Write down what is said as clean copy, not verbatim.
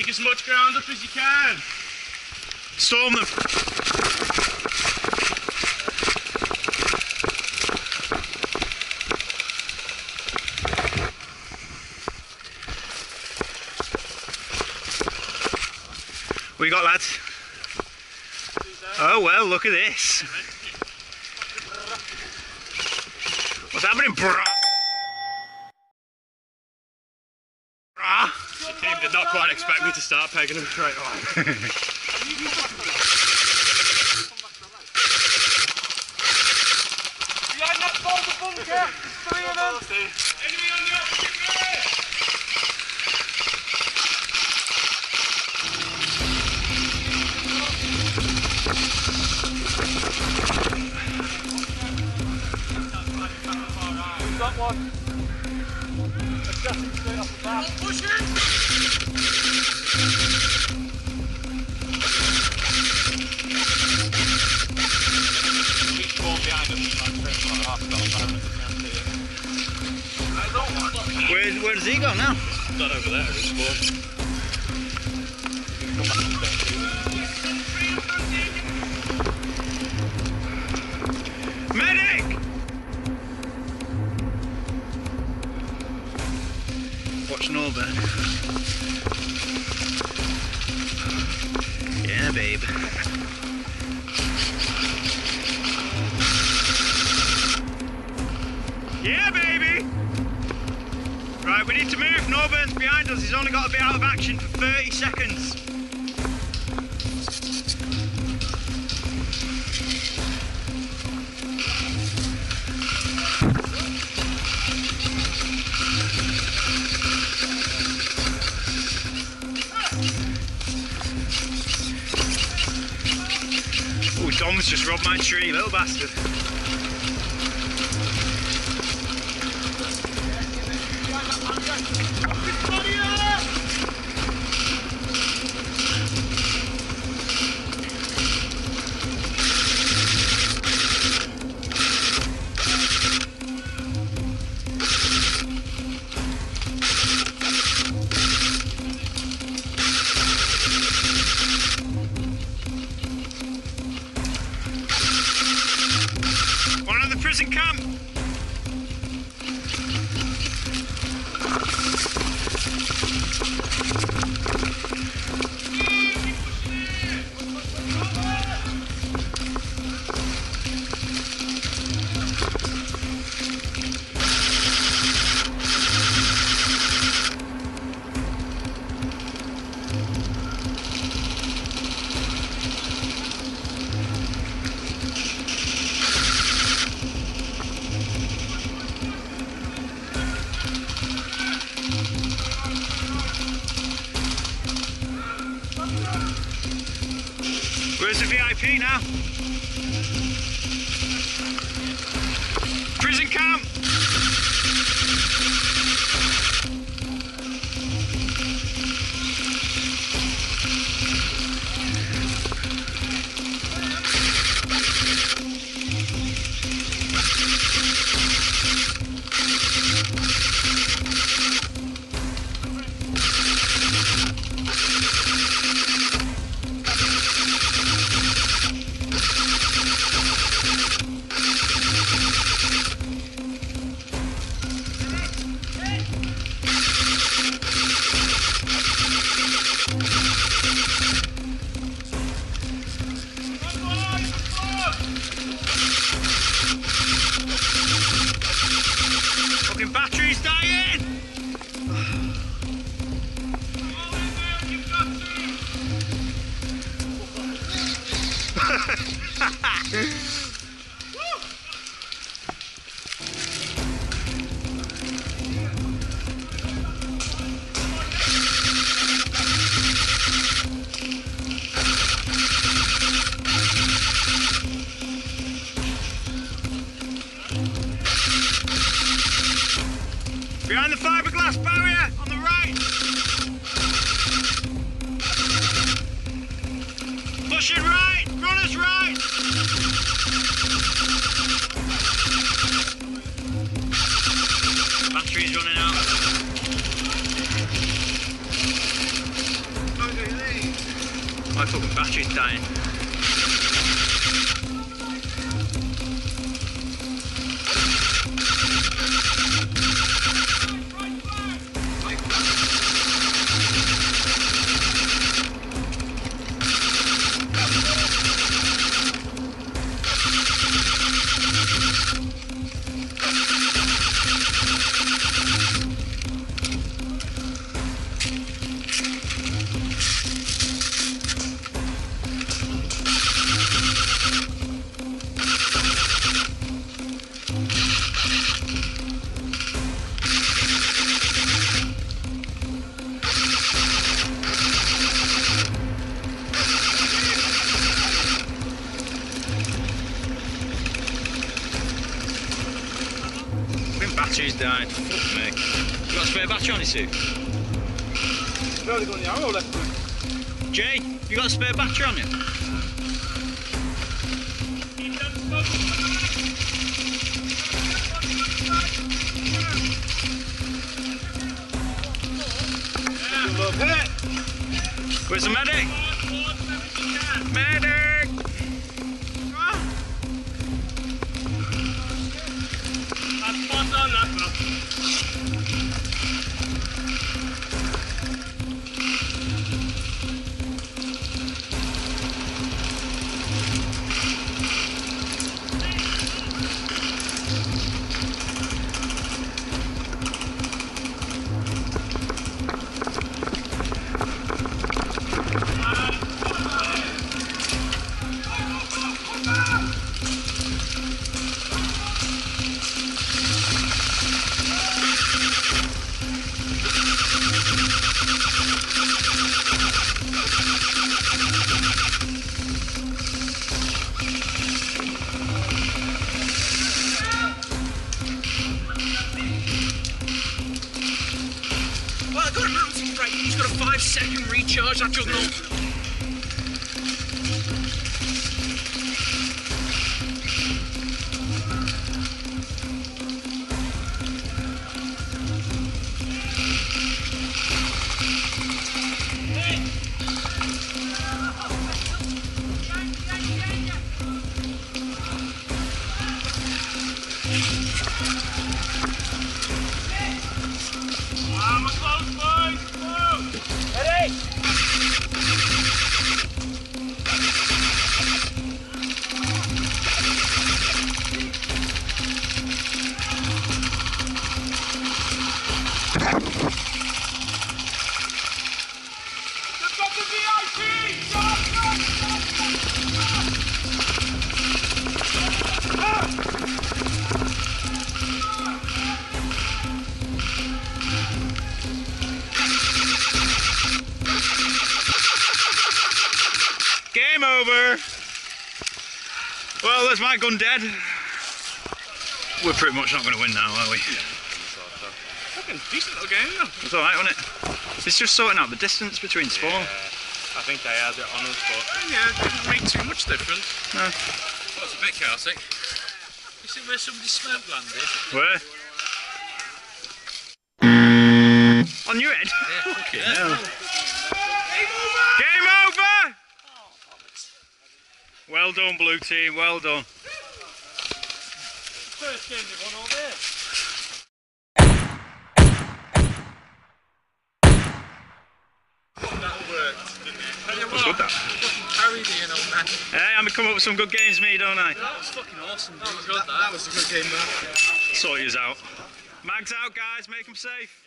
Take as much ground up as you can. Storm them. What you got, lads? Oh well, look at this. What's happening, brah? The team did not quite expect me to start pegging them straight away. Behind that boulder bunker, there's 3 of them. Enemy on the opposite way! Got one. Adjusting straight off the bat. Push it! He's fallen behind us. Where does he go now? He's not over there, he's spawned. Medic! Watch Norbert. Yeah, babe. Yeah, baby! Right, we need to move. Norburne's behind us. He's only got to be out of action for 30 seconds. Oh, Dom's just robbed my tree, little bastard. One at the prison camp. Where's the v.i.p. now? Prison camp! Fucking battery's dying! Behind the fiberglass barrier on the right. Pushing right, runners right. Battery's running out. Battery's died. Fuck me. You got a spare battery on your suit? I've only got the arrow left. Jay, you got a spare battery on you? Hit it! Where's the medic? Medic! That's spot on that, bro. He's got a 5-second recharge, that juggernaut. I'm close, boys. Close. Ready? They've got the v.i.p. Game over. Well, there's my gun dead. We're pretty much not going to win now, are we? Fucking decent little game, though. It's alright, wasn't it? It's just sorting out the distance between spawn. I think they had it on us, but yeah, it didn't make too much difference. No. Well, it's a bit chaotic. You see where somebody's smoke landed? Where? On your head? Yeah, Fucking yeah. hell. Game over! Well done, blue team, well done. First game they won all day. That worked, didn't it? Tell you That's good, that. fucking carried it, you know, man. Hey, I'm come up with some good games, me, don't I? That was fucking awesome. That was good, that was a good game, man. Sort yous out. Mags out, guys, make them safe.